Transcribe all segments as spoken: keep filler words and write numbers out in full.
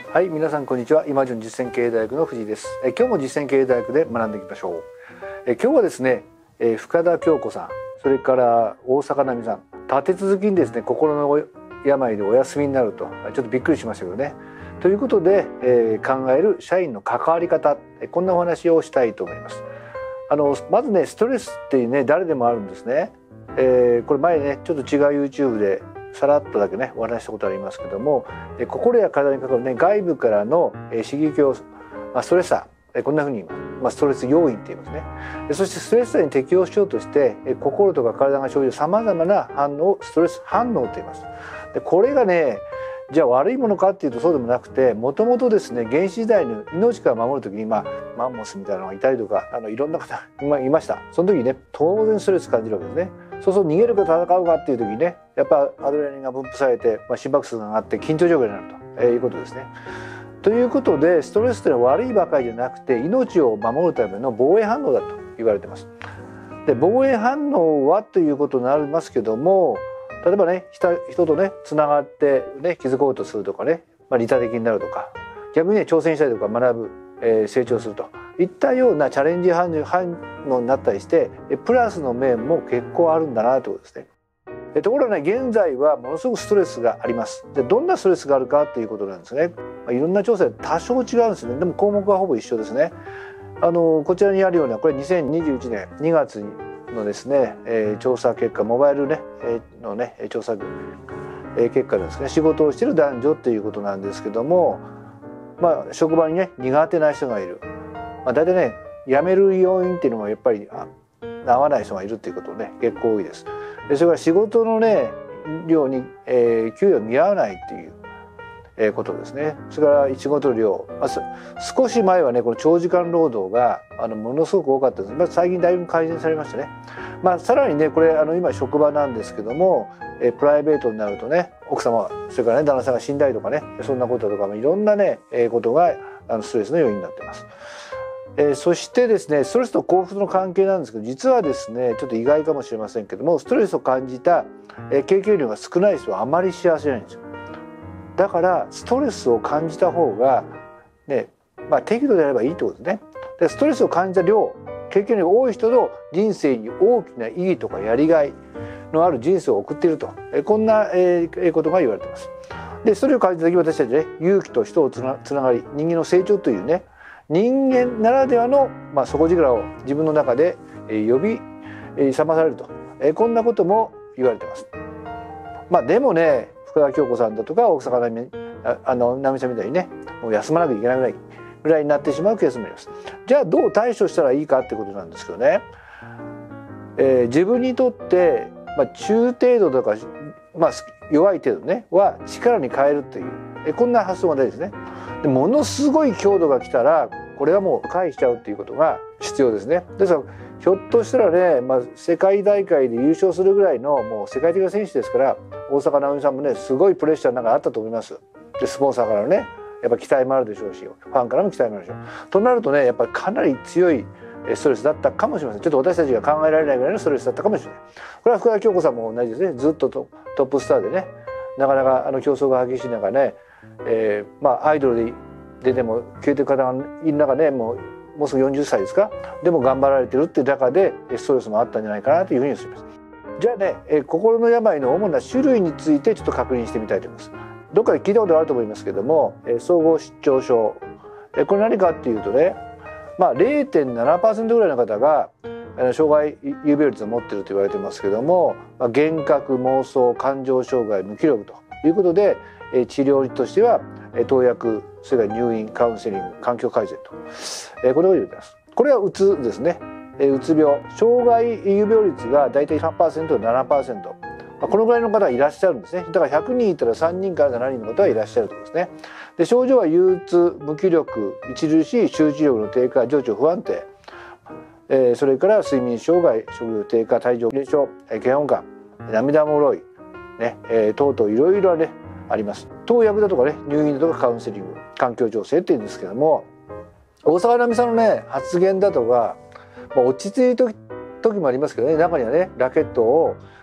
はい、皆さんこんにちは。今順実践経営大学の藤井です。え今日も実践経営大学で学んでいきましょう。え今日はですね、え深田恭子さん、それから大坂なみさん、立て続きにですね、心の病でお休みになると、ちょっとびっくりしましたけどね。ということで、えー、考える社員の関わり方、こんなお話をしたいと思います。あのまずね、ストレスってね、誰でもあるんですね。えー、これ前ね、ちょっと違う YouTube でさらっとだけねお話したことありますけども、心や体にかかるね外部からの刺激を、まあ、ストレッサー、こんなふうに言います、まあ、ストレス要因って言いますね。そしてストレッサーに適応しようとして心とか体が生じるさまざまな反応をストレス反応と言います。でこれがね、じゃあ悪いものかっていうとそうでもなくて、もともとですね、原始時代の命から守る時に、まあ、マンモスみたいなのがいたりとか、あのいろんな方いました。その時にね、当然ストレス感じるわけですね。そうそう、逃げるか戦うかっていう時にね、やっぱアドレナリンが分泌されて、まあ、心拍数が上がって緊張状況になると、えー、いうことですね。ということで、ストレスというのは悪いばかりじゃなくて、命を守るための防衛反応だと言われています。で、防衛反応はということになりますけども、例えばね、人とねつながってね気づこうとするとかね、まあ、利他的になるとか、逆にね挑戦したりとか学ぶ、えー、成長するといったようなチャレンジ反応になったりして、プラスの面も結構あるんだなということですね。でところがね、現在はものすごくストレスがあります。でどんなストレスがあるかということなんですね。まあ、いろんな調査で多少違うんですね。でも項目はほぼ一緒ですね。あのこちらにあるような、これにせんにじゅういちねんにがつのですね、えー、調査結果、モバイルね、えー、のね調査、えー、結果ですね、仕事をしている男女っていうことなんですけども、まあ職場にね苦手な人がいる、まあ、大体ね辞める要因っていうのもやっぱり合わない人がいるっていうことね結構多いです。でそれから仕事のね量に、えー、給与見合わないっていうえことですね。それから仕事量、まあ、少し前はねこの長時間労働があのものすごく多かったです。まあ、最近だいぶ改善されましたね。まあ、さらにねこれあの今職場なんですけども、えプライベートになるとね、奥様それからね旦那さんが死んだりとかね、そんなこととかいろんなね、えことがあのストレスの要因になっています。えー、そしてですね、ストレスと幸福の関係なんですけど、実はですねちょっと意外かもしれませんけども、ストレスを感じた、え経験量が少ない人はあまり幸せじゃないんですよ。だからストレスを感じた方がね、まあ、適度であればいいってことですね。でストレスを感じた量、経験量が多い人の人生に大きな意義とかやりがいのある人生を送っていると、えこんな、えー、ことが言われています。でストレスを感じた時、私たちね、勇気と人をつな、つながり、人間の成長というね、人間ならではの、まあ、底力を自分の中で、えー、呼び、えー、覚まされると、えー、こんなことも言われています。まあでもね、深田恭子さんだとか大坂なみあのなみさんみたいにね、もう休まなきゃいけないぐらいぐらいになってしまうケースもあります。じゃあどう対処したらいいかってことなんですけどね、えー、自分にとって、まあ、中程度とか、まあ、弱い程度ねは力に変えるっていう、えこんな発想が大事ですね。でものすごい強度が来たらこれはもう回避しちゃうっていうことが必要ですね。ですからひょっとしたらね、まあ、世界大会で優勝するぐらいのもう世界的な選手ですから、大坂なおみさんもねすごいプレッシャーの中あったと思います。でスポンサーからのねやっぱ期待もあるでしょうし、ファンからも期待もあるでしょう。となるとね、やっぱりかなり強いストレスだったかもしれません。ちょっと私たちが考えられないぐらいのストレスだったかもしれない。これは深田恭子さんも同じですね。ずっとトップスターでね、なかなかあの競争が激しい中ね、えー、まあアイドルで出ても消えてる方がいる中ね、もうもうすぐよんじゅっさいですか、でも頑張られてるっていう中でストレスもあったんじゃないかなというふうに思います。じゃあね、え心の病の主な種類についてちょっと確認してみたいと思います。どっかで聞いたことあると思いますけども、え総合失調症、えこれ何かっていうとね、まあ れいてんななパーセント ぐらいの方が障害有病率を持っていると言われてますけども、まあ、幻覚、妄想、感情障害、無気力ということで、え治療としては投薬、それから入院、カウンセリング、環境改善と、えこれを言ってます。これはうつですね。えうつ病、障害有病率がだいたい さんパーセント、ななパーセント、まあ、このぐらいの方がいらっしゃるんですね。だからひゃくにんいたらさんにんからしちにんの方がいらっしゃるということですね。で症状は憂鬱、無気力、著しい集中力の低下、情緒不安定、えー、それから睡眠障害、食欲低下、体重減少、嫌悪感、涙もろい、ねえー、等々いろいろねあります。投薬だとかね、入院だとかカウンセリング、環境調整っていうんですけども、大坂なおみさんのね発言だとか、まあ、落ち着いた時もありますけどね、中にはねラケットを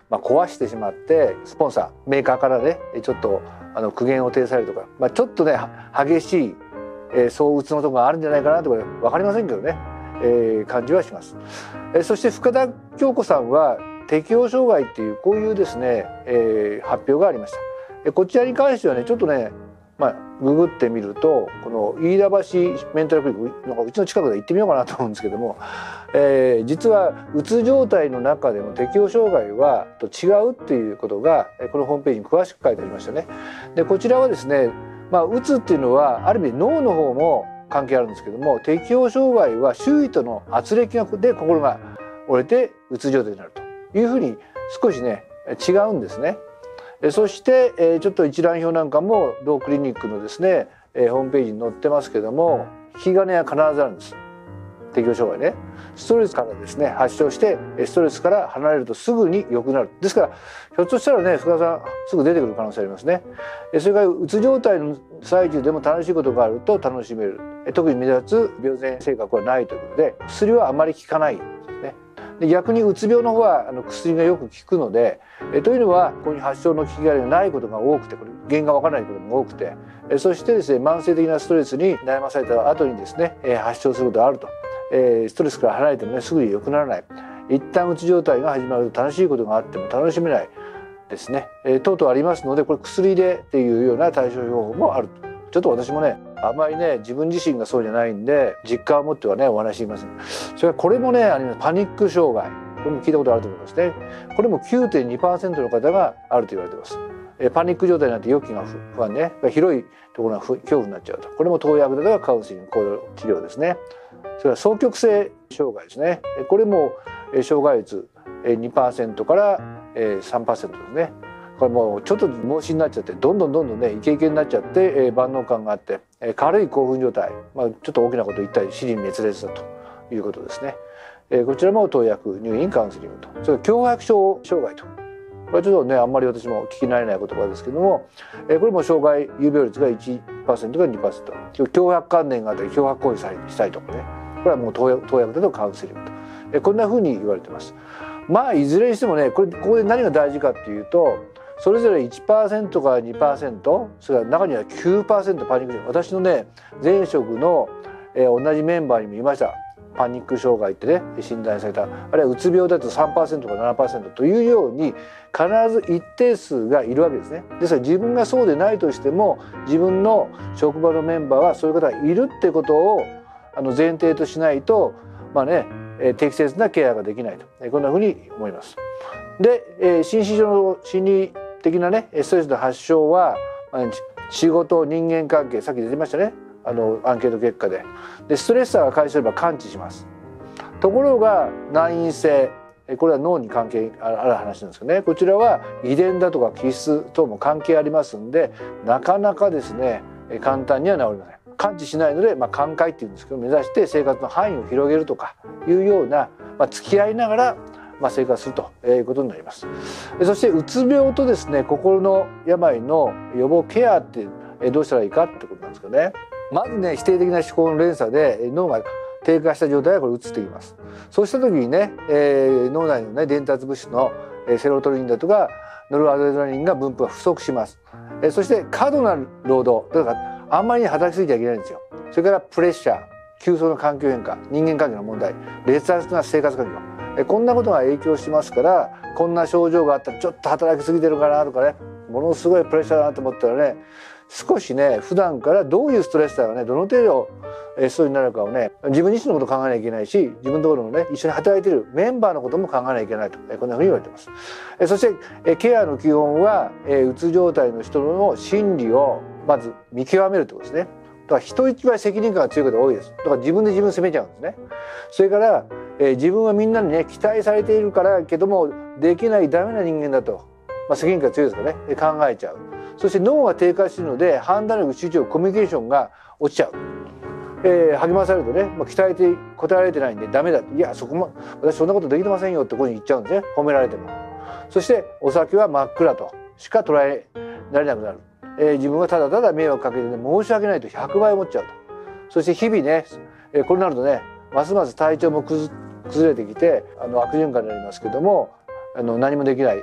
まあ、壊してしまってスポンサーメーカーからねちょっとあの苦言を呈されるとか、まあ、ちょっとね激しい、えー、相打つのとこがあるんじゃないかなとか分かりませんけどね、えー、感じはします。えー、そして深田恭子さんは適応障害っていうこういうですね、えー、発表がありました。えー、こちらに関してはねちょっとねまあ、ググってみるとこの飯田橋メンタルクリニックなんかうちの近くで行ってみようかなと思うんですけども、えー、実はうつ状態の中でも適応障害はと違うっていうことがこのホームページに詳しく書いてありましたね。でこちらはですね、まあ、うつっていうのはある意味脳の方も関係あるんですけども、適応障害は周囲との圧力で心が折れてうつ状態になるというふうに少しね違うんですね。そしてちょっと一覧表なんかも同クリニックのですねホームページに載ってますけども、引き金は必ずあるんです。適応障害ね、ストレスからですね発症してストレスから離れるとすぐに良くなる。ですからひょっとしたらね福田さんすぐ出てくる可能性ありますね。それからうつ状態の最中でも楽しいことがあると楽しめる、特に目立つ病前性格はないということで薬はあまり効かないんですね。で逆にうつ病の方はあの薬がよく効くので、えというのはここに発症の効きがないことが多くて、これ原因がわからないことも多くて、えそしてですね慢性的なストレスに悩まされた後にですね、え発症することがあると、えストレスから離れてもねすぐに良くならない、一旦うつ状態が始まると楽しいことがあっても楽しめないですね、え等々ありますので、これ薬でっていうような対処療法もある。ちょっと私もねあまりね自分自身がそうじゃないんで実感を持ってはねお話しします。それからこれもねあります。パニック障害、これも聞いたことあると思いますね。これも きゅうてんにパーセント の方があると言われています。えパニック状態になって予期が不安ね、広いところが恐怖になっちゃうと。これも投薬だとかカウンセリング行動治療ですね。それから双極性障害ですね。これも障害率 にパーセント から さんパーセント ですね。これもうちょっと盲信になっちゃってどんどんどんどんねイケイケになっちゃって、えー、万能感があって、えー、軽い興奮状態、まあ、ちょっと大きなこと言ったり支離滅裂だということですね。えー、こちらも投薬入院カウンセリングと、それから強迫症障害と、これはちょっとねあんまり私も聞き慣れない言葉ですけども、えー、これも障害有病率が いちパーセント から にパーセント、強迫観念があったり脅迫行為したいとかね、これはもう投薬、投薬だとカウンセリングと、えー、こんなふうに言われてます。まあいずれにしてもねこれここで何が大事かっていうと、それぞれ いちパーセント から にパーセント、それから中には きゅうパーセント パニック障害。私のね前職の、えー、同じメンバーにもいました。パニック障害ってね診断された、あるいはうつ病だと さんパーセント から ななパーセント というように必ず一定数がいるわけですね。ですから自分がそうでないとしても自分の職場のメンバーはそういう方がいるってことをあの前提としないと、まあね適切なケアができないと、こんなふうに思います。で、えー、心身上の心理的なねストレスの発症は仕事人間関係、さっき出てましたねあのアンケート結果ででストレッサーが解消すれば完治します。ところが難因性、これは脳に関係ある話なんですけどね、こちらは遺伝だとか気質等も関係ありますんでなかなかですね簡単には治りません。完治しないので、まあ、寛解っていうんですけど目指して生活の範囲を広げるとかいうような、まあ、付き合いながらまあ生活するということになります。そしてうつ病とですね心の病の予防ケアってどうしたらいいかってことなんですけどね、まずね否定的な思考の連鎖で脳が低下した状態がこれ移ってきます。そうした時にね、えー、脳内のね伝達物質のセロトニンだとかノルアドレナリンが分布が不足します。えー、そして過度な労働だからあんまりに働きすぎちゃいけないんですよ。それからプレッシャー、急速な環境変化、人間関係の問題、劣悪な生活環境、こんなことが影響しますから、こんな症状があったらちょっと働きすぎてるかなとかね、ものすごいプレッシャーだなと思ったらね少しね普段からどういうストレスだがねどの程度ストレスになるかをね自分自身のことを考えなきゃいけないし、自分のところのね一緒に働いているメンバーのことも考えなきゃいけないと、こんなふうに言われています。そしてケアの基本はうつ状態の人の心理をまず見極めるということですね。だから人一倍責任感が強い方が多いです。だから自分で自分を責めちゃうんですね。それから、えー、自分はみんなにね期待されているからけどもできないダメな人間だと、まあ、責任感が強いですからね考えちゃう。そして脳が低下しているので判断力、集中力、コミュニケーションが落ちちゃう。えー、励まされるとね、まあ、期待て応えられてないんでダメだ、いやそこも私そんなことできてませんよってここに言っちゃうんですね、褒められても。そしてお酒は真っ暗としか捉えられなくなる。えー、自分はただただ迷惑かけて、ね、申し訳ないとひゃくばい思っちゃうと。そして日々ね、えー、これになるとねますます体調も崩れてきてあの悪循環になりますけども、あの何もできない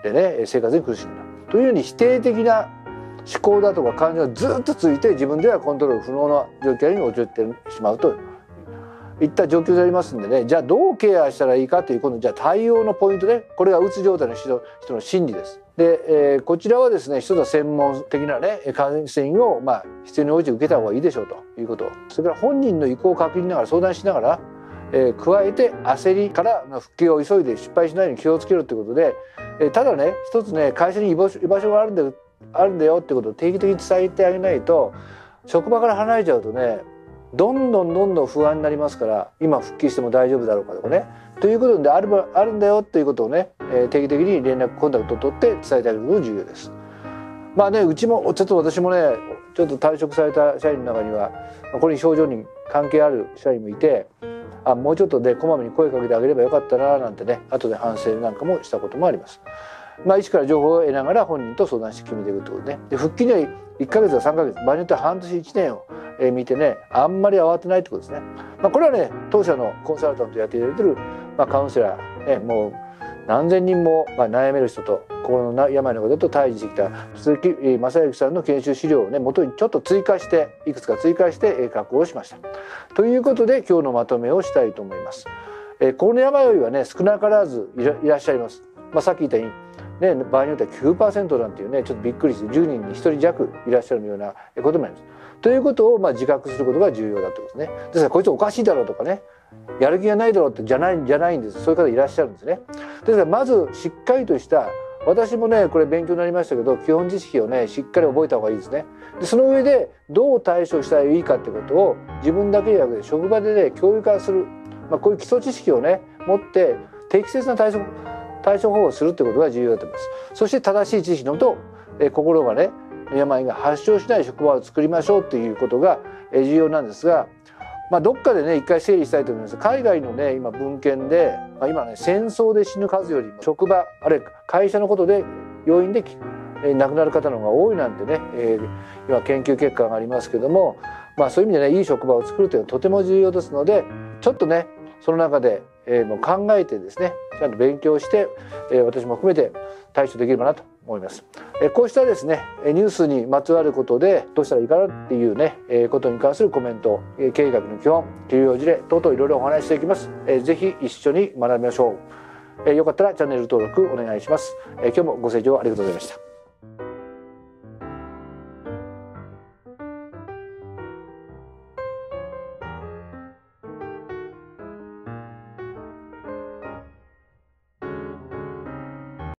でね生活に苦しくなるというように否定的な思考だとか感情がずっと続いて自分ではコントロール不能な状況に陥ってしまうといった状況でありますんでね、じゃあどうケアしたらいいかという今度じゃあ対応のポイントね、これがうつ状態の人の心理です。で、えー、こちらはですね一つは専門的なねカウンセリングをまあ必要に応じて受けた方がいいでしょうということ、それから本人の意向を確認しながら相談しながら、えー、加えて焦りからの復帰を急いで失敗しないように気をつけるということで、えー、ただね一つね会社に居場所、居場所があるんだよあるんだよってことを定期的に伝えてあげないと、職場から離れちゃうとねどんどんどんどん不安になりますから、今復帰しても大丈夫だろうかとかねということであるあるんだよということをね、えー、定期的に連絡コンタクトを取って伝えてあげることが重要です。まあねうちもちょっと私もねちょっと退職された社員の中にはこれに症状に関係ある社員もいて、あもうちょっとでこまめに声かけてあげればよかったななんてね後で反省なんかもしたこともあります。まあ、医師から情報を得ながら本人と相談して決めていくということね。で復帰にはいっかげつかさんかげつ、場合によっては半年いちねんを見てねあんまり慌てないってことですね。まあ、これはね当社のコンサルタントやっていただいている、まあ、カウンセラー、ね、もう何千人も、まあ、悩める人と心の病の方と対峙してきた鈴木正幸さんの研修資料をね元にちょっと追加していくつか追加して加工をしました。ということで今日のまとめをしたいと思います。え心の病はね少なからずい ら, いらっしゃいます。まあ、さっき言ったようにね、場合によっては きゅうパーセント なんていうねちょっとびっくりしてじゅうにんにひとり弱いらっしゃるようなこともあります。ということをまあ自覚することが重要だということですね。ですからこいつおかしいだろうとかねやる気がないだろうってじゃないじゃないんです。そういう方いらっしゃるんですね。ですからまずしっかりとした私もねこれ勉強になりましたけど基本知識をねしっかり覚えた方がいいですね。でその上でどう対処したらいいかってことを自分だけではなくて職場でね教育化する、まあ、こういう基礎知識をね持って適切な対処対処法をするということが重要だと思います。そして正しい知識のもと、え心がね病が発症しない職場を作りましょうということが重要なんですが、まあ、どっかでね一回整理したいと思います。海外のね今文献で、まあ、今ね戦争で死ぬ数よりも職場あるいは会社のことで要因で、えー、亡くなる方の方が多いなんてね、えー、今研究結果がありますけども、まあ、そういう意味でねいい職場を作るというのはとても重要ですのでちょっとねその中で、えー、もう考えてですねちゃんと勉強して、えー、私も含めて対処できればなと思います。えー、こうしたですねニュースにまつわることでどうしたらいいかなっていうね、えー、ことに関するコメント、えー、経営学の基本治療事例等々いろいろお話ししていきます。えー、ぜひ一緒に学びましょう。えー、よかったらチャンネル登録お願いします。えー、今日もご清聴ありがとうございました。